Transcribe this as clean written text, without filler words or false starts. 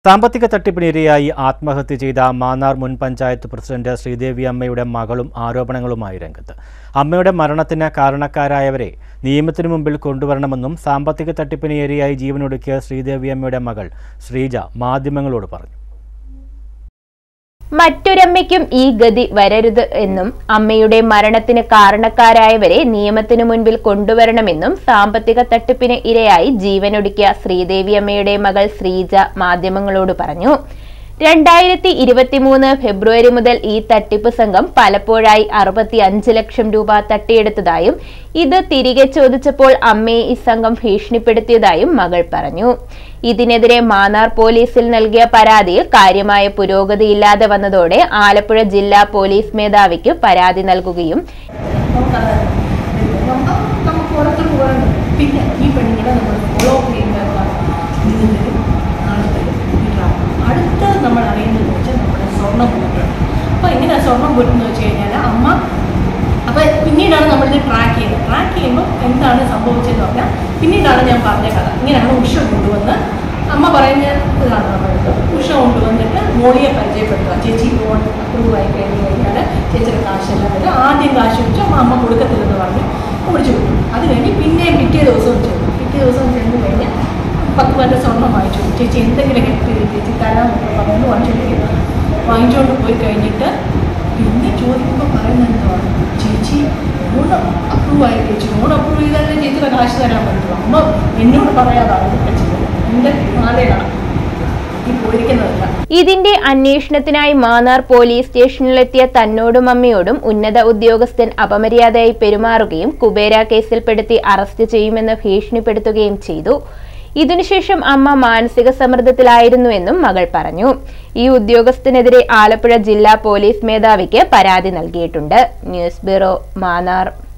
സാമ്പത്തിക തട്ടിപ്പിനിരയായി ആത്മഹത്യ ചെയ്ത മാന്നാർ മുൻ പഞ്ചായത്ത് പ്രസിഡന്റ് ശ്രീദേവി അമ്മയുടെ മകളും ആരോപണങ്ങളുമായി രംഗത്ത്. അമ്മയുടെ മരണത്തിന് കാരണക്കാരായവരെ നിയമത്തിനു മുമ്പിൽ കൊണ്ടുവരണമെന്നും സാമ്പത്തിക തട്ടിപ്പിന് ഇരയായി ജീവനൊടുക്കിയ ശ്രീദേവി അമ്മയുടെ മകൾ ശ്രീജ മാധ്യമങ്ങളോട് പറഞ്ഞു. മറ്റൊരമ്മയ്ക്കും ഈ ഗതി വരരുത് എന്നും അമ്മയുടെ മരണത്തിന് കാരണക്കാരായവരെ നിയമത്തിനു മുൻപിൽ കൊണ്ടുവരണമെന്നും സാമ്പത്തിക തട്ടിപ്പിന് ഇരയായി ജീവനൊടുക്കിയ ശ്രീദേവി അമ്മയുടെ മകൾ ശ്രീജ മാധ്യമങ്ങളോട് പറഞ്ഞു. 2023 ഫെബ്രുവരി മുതൽ ഈ തട്ടിപ്പ് സംഘം പലപ്പോഴായി 65 ലക്ഷം രൂപ തട്ടിയെടുത്തതായും ഇത് തിരികെ ചോദിച്ചപ്പോൾ അമ്മയെ ഈ സംഘം ഭീഷണിപ്പെടുത്തിയതായും മകൾ പറഞ്ഞു. ഇതിനെതിരെ മാന്നാർ പോലീസിൽ നൽകിയ പരാതിയിൽ കാര്യമായ പുരോഗതിയില്ലാതെ വന്നതോടെ ആലപ്പുഴ ജില്ലാ പോലീസ് മേധാവിക്ക് പരാതി നൽകുകയും സ്വർണ്ണം പോയിട്ടെന്ന് വെച്ച് കഴിഞ്ഞാൽ അമ്മ അപ്പോൾ പിന്നീടാണ് നമ്മളിത് ട്രാക്ക് ചെയ്യുമ്പോൾ എന്താണ് സംഭവിച്ചതെന്ന് പറഞ്ഞാൽ പിന്നീടാണ് ഞാൻ പറഞ്ഞ കഥ. ഇങ്ങനെയാണ് ഉഷ കൊണ്ടുവന്ന് അമ്മ പറയുന്ന ഇതാണ് നമ്മൾക്ക് ഉഷ കൊണ്ടുവന്നിട്ട് മോളിയെ പരിചയപ്പെടുത്തുക. ചേച്ചി ലോൺ അപ്രൂവ് ആയി കഴിഞ്ഞാൽ ചേച്ചിയുടെ കാശെല്ലാം വരും. ആദ്യം കാശ് വെച്ചു അമ്മ കൊടുക്കത്തില്ലെന്ന് പറഞ്ഞു ഓടിച്ചു കൊടുത്തു. അത് കഴിഞ്ഞ് പിന്നെയും പിറ്റേ ദിവസം ചെന്ന് കഴിഞ്ഞ് 10 പവൻ്റെ സ്വർണ്ണം വാങ്ങിച്ചു. ചേച്ചി എന്തെങ്കിലും ഹെൽപ്പ് ചെയ്ത് ചേച്ചി തരാമെന്ന് പറഞ്ഞു വാങ്ങിച്ചുകൊണ്ട് പോയി കഴിഞ്ഞിട്ട് പിന്നെ ചോദിക്കുമ്പോൾ പറയുന്നത് എന്താണ്, ചേച്ചി ലോൺ അപ്രൂവ് ആയി, ചേച്ചി ലോൺ അപ്രൂവ് ചെയ്താലേ ചേച്ചിയുടെ കാശ് തരാൻ പറ്റുള്ളൂ. അമ്മ എന്നോട് പറയാതാണ് ഇതൊക്കെ ചെയ്തത്. എൻ്റെ നാളെയാണ് ഈ പോയിരിക്കുന്നതല്ല. ഇതിന്റെ അന്വേഷണത്തിനായി മാന്നാർ പോലീസ് സ്റ്റേഷനിലെത്തിയ തന്നോടും അമ്മയോടും ഉന്നത ഉദ്യോഗസ്ഥൻ അപമര്യാദയായി പെരുമാറുകയും കുബേര കേസിൽപ്പെടുത്തി അറസ്റ്റ് ചെയ്യുമെന്ന് ഭീഷണിപ്പെടുത്തുകയും ചെയ്തു. ഇതിനുശേഷം അമ്മ മാനസിക സമ്മർദ്ദത്തിലായിരുന്നുവെന്നും മകൾ പറഞ്ഞു. ഈ ഉദ്യോഗസ്ഥനെതിരെ ആലപ്പുഴ ജില്ലാ പോലീസ് മേധാവിക്ക് പരാതി നൽകിയിട്ടുണ്ട്. News bureau, Mannar.